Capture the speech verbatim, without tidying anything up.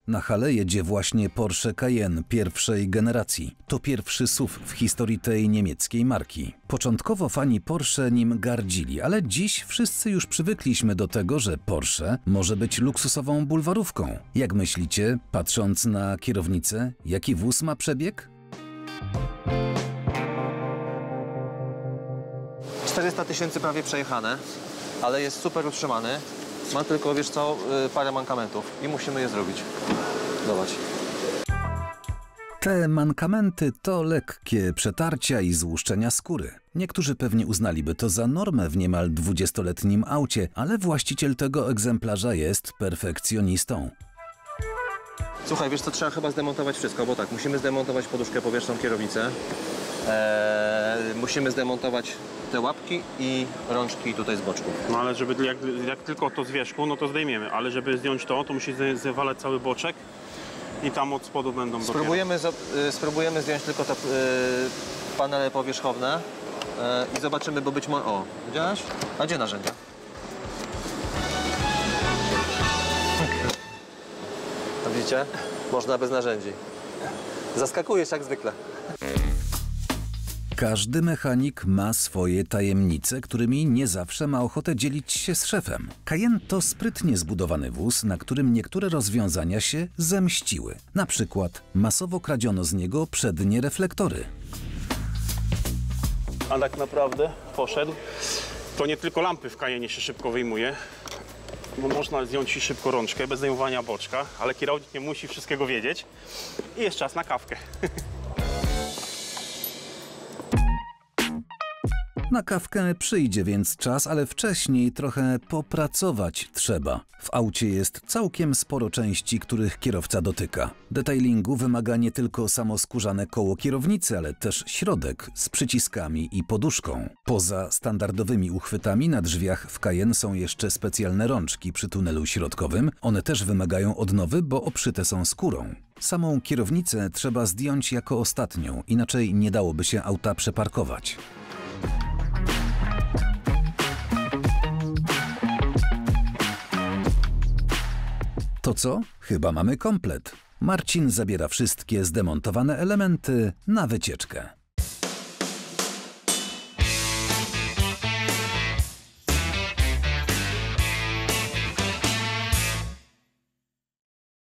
Na hale jedzie właśnie Porsche Cayenne pierwszej generacji. To pierwszy S U V w historii tej niemieckiej marki. Początkowo fani Porsche nim gardzili, ale dziś wszyscy już przywykliśmy do tego, że Porsche może być luksusową bulwarówką. Jak myślicie, patrząc na kierownicę, jaki wóz ma przebieg? czterysta tysięcy prawie przejechane, ale jest super utrzymany. Ma tylko, wiesz co, parę mankamentów i musimy je zrobić. Zobacz. Te mankamenty to lekkie przetarcia i złuszczenia skóry. Niektórzy pewnie uznaliby to za normę w niemal dwudziestoletnim aucie, ale właściciel tego egzemplarza jest perfekcjonistą. Słuchaj, wiesz co, trzeba chyba zdemontować wszystko, bo tak, musimy zdemontować poduszkę powietrzną, kierownicę. Eee, musimy zdemontować te łapki i rączki tutaj z boczku. No ale żeby jak, jak tylko to z wierzchu, no to zdejmiemy, ale żeby zdjąć to, to musi zawalać cały boczek i tam od spodu będą Spróbujemy, za, y, spróbujemy zdjąć tylko te y, panele powierzchowne y, i zobaczymy, bo być może... O, widziałeś? A gdzie narzędzia? A widzicie? Można bez narzędzi. Zaskakujesz jak zwykle. Każdy mechanik ma swoje tajemnice, którymi nie zawsze ma ochotę dzielić się z szefem. Cayenne to sprytnie zbudowany wóz, na którym niektóre rozwiązania się zemściły. Na przykład masowo kradziono z niego przednie reflektory. A tak naprawdę poszedł. To nie tylko lampy w Cayenne się szybko wyjmuje, bo można zdjąć szybko rączkę bez zdejmowania boczka, ale kierownik nie musi wszystkiego wiedzieć i jest czas na kawkę. Na kawkę przyjdzie więc czas, ale wcześniej trochę popracować trzeba. W aucie jest całkiem sporo części, których kierowca dotyka. Detailingu wymaga nie tylko samo skórzane koło kierownicy, ale też środek z przyciskami i poduszką. Poza standardowymi uchwytami na drzwiach w Cayenne są jeszcze specjalne rączki przy tunelu środkowym. One też wymagają odnowy, bo obszyte są skórą. Samą kierownicę trzeba zdjąć jako ostatnią, inaczej nie dałoby się auta przeparkować. To co? Chyba mamy komplet. Marcin zabiera wszystkie zdemontowane elementy na wycieczkę.